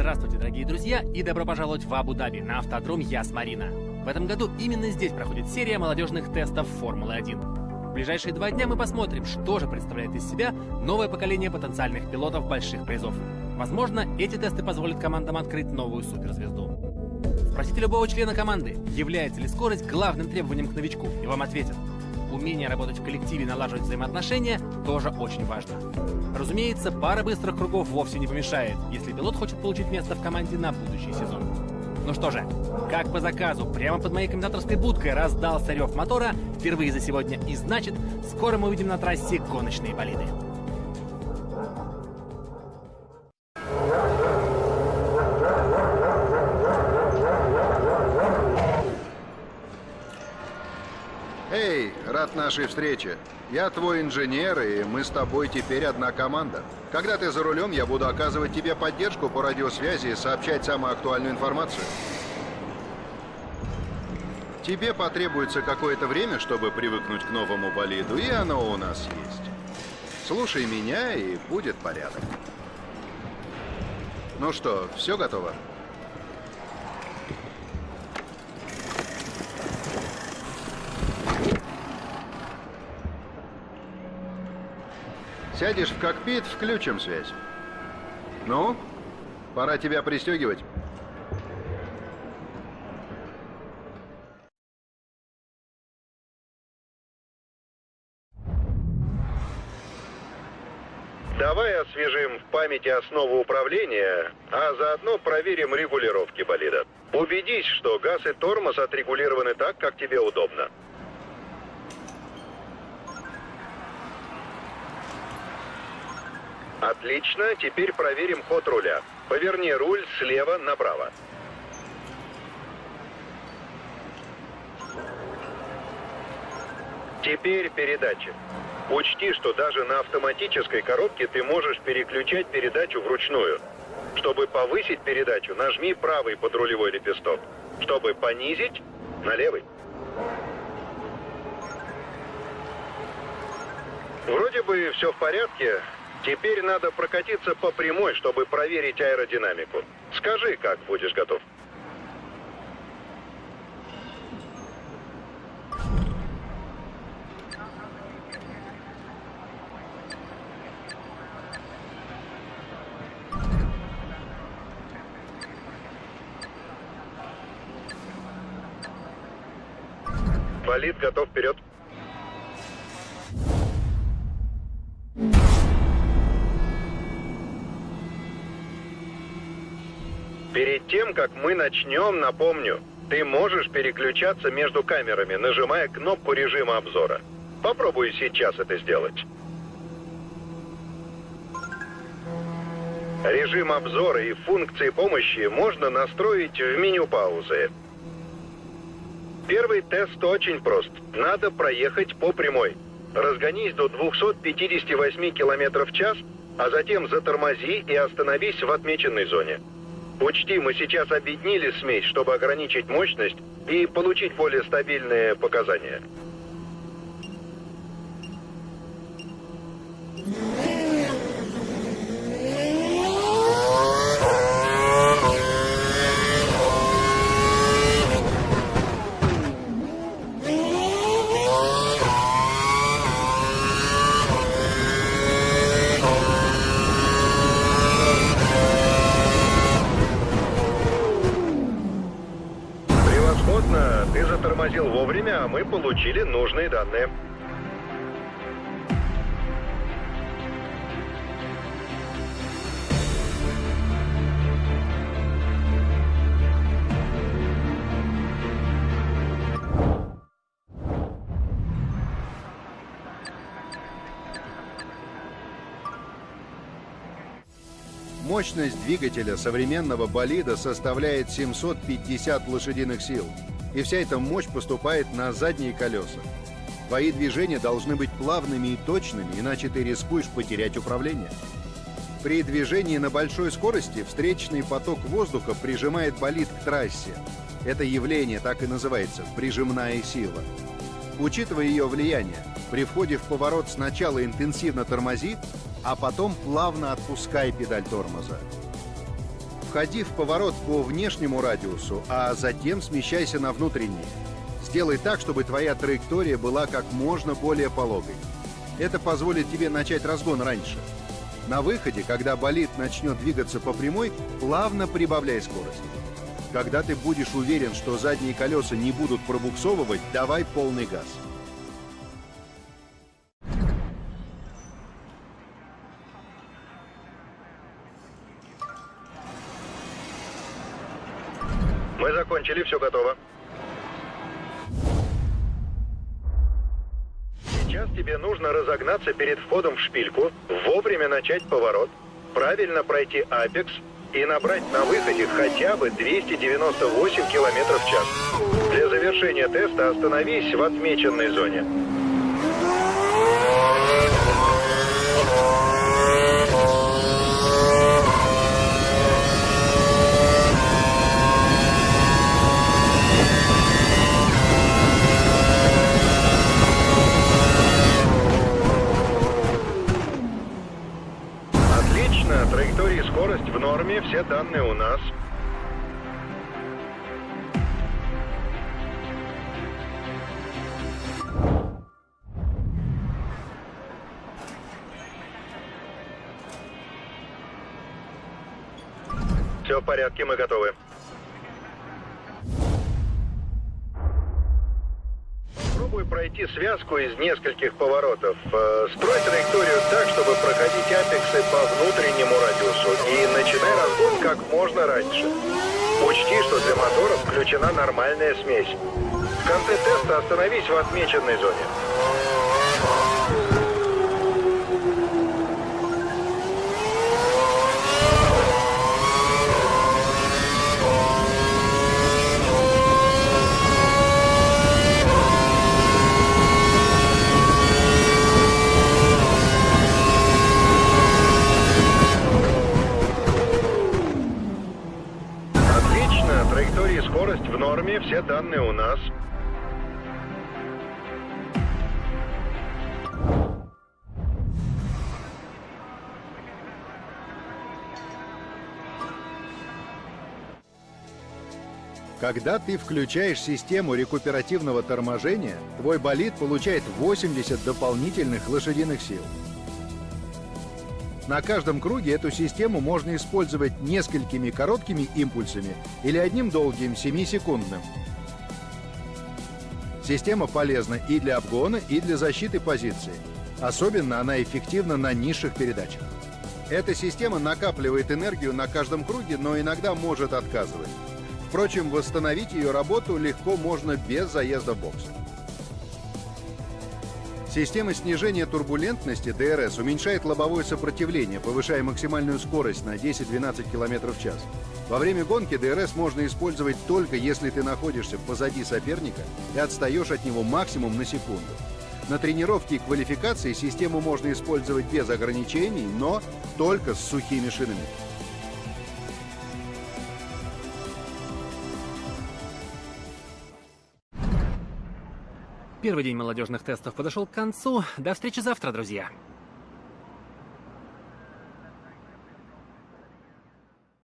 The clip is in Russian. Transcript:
Здравствуйте, дорогие друзья, и добро пожаловать в Абу-Даби на автодром Яс-Марина. В этом году именно здесь проходит серия молодежных тестов Формулы-1. В ближайшие 2 дня мы посмотрим, что же представляет из себя новое поколение потенциальных пилотов больших призов. Возможно, эти тесты позволят командам открыть новую суперзвезду. Спросите любого члена команды, является ли скорость главным требованием к новичку, и вам ответят. Умение работать в коллективе и налаживать взаимоотношения тоже очень важно. Разумеется, пара быстрых кругов вовсе не помешает, если пилот хочет получить место в команде на будущий сезон. Ну что же, как по заказу, прямо под моей комментаторской будкой раздался рев мотора впервые за сегодня, и значит, скоро мы увидим на трассе гоночные болиды. Эй, рад нашей встрече. Я твой инженер, и мы с тобой теперь одна команда. Когда ты за рулем, я буду оказывать тебе поддержку по радиосвязи и сообщать самую актуальную информацию. Тебе потребуется какое-то время, чтобы привыкнуть к новому болиду, и оно у нас есть. Слушай меня, и будет порядок. Ну что, все готово? Сядешь в кокпит, включим связь. Ну, пора тебя пристегивать. Давай освежим в памяти основу управления, а заодно проверим регулировки болида. Убедись, что газ и тормоз отрегулированы так, как тебе удобно. Отлично, теперь проверим ход руля. Поверни руль слева направо. Теперь передачи. Учти, что даже на автоматической коробке ты можешь переключать передачу вручную. Чтобы повысить передачу, нажми правый подрулевой лепесток. Чтобы понизить, на левый. Вроде бы все в порядке. Теперь надо прокатиться по прямой, чтобы проверить аэродинамику. Скажи, как будешь готов. Болид готов, вперед. Перед тем, как мы начнем, напомню, ты можешь переключаться между камерами, нажимая кнопку режима обзора. Попробуй сейчас это сделать. Режим обзора и функции помощи можно настроить в меню паузы. Первый тест очень прост. Надо проехать по прямой. Разгонись до 258 км в час, а затем затормози и остановись в отмеченной зоне. Учти, мы сейчас объединили смесь, чтобы ограничить мощность и получить более стабильные показания. Ты затормозил вовремя, а мы получили нужные данные. Мощность двигателя современного болида составляет 750 лошадиных сил. И вся эта мощь поступает на задние колеса. Твои движения должны быть плавными и точными, иначе ты рискуешь потерять управление. При движении на большой скорости встречный поток воздуха прижимает болид к трассе. Это явление так и называется – прижимная сила. Учитывая ее влияние, при входе в поворот сначала интенсивно тормози, а потом плавно отпускай педаль тормоза. Входи в поворот по внешнему радиусу, а затем смещайся на внутренний. Сделай так, чтобы твоя траектория была как можно более пологой. Это позволит тебе начать разгон раньше. На выходе, когда болид начнет двигаться по прямой, плавно прибавляй скорость. Когда ты будешь уверен, что задние колеса не будут пробуксовывать, давай полный газ. Мы закончили, все готово. Сейчас тебе нужно разогнаться перед входом в шпильку, вовремя начать поворот, правильно пройти апекс и набрать на выходе хотя бы 298 км в час. Для завершения теста остановись в отмеченной зоне. Траектория и скорость в норме, все данные у нас. Все в порядке, мы готовы. Попробуй пройти связку из нескольких поворотов. Строй траекторию так, чтобы проходить апексы по внутреннему радиусу и начинай разгон как можно раньше. Учти, что для мотора включена нормальная смесь. В конце теста остановись в отмеченной зоне. Траектория и скорость в норме, все данные у нас. Когда ты включаешь систему рекуперативного торможения, твой болид получает 80 дополнительных лошадиных сил. На каждом круге эту систему можно использовать несколькими короткими импульсами или одним долгим 7-секундным. Система полезна и для обгона, и для защиты позиции. Особенно она эффективна на низших передачах. Эта система накапливает энергию на каждом круге, но иногда может отказывать. Впрочем, восстановить ее работу легко можно без заезда в бокс. Система снижения турбулентности ДРС уменьшает лобовое сопротивление, повышая максимальную скорость на 10-12 км в час. Во время гонки ДРС можно использовать только если ты находишься позади соперника и отстаешь от него максимум на секунду. На тренировке и квалификации систему можно использовать без ограничений, но только с сухими шинами. Первый день молодежных тестов подошел к концу. До встречи завтра, друзья.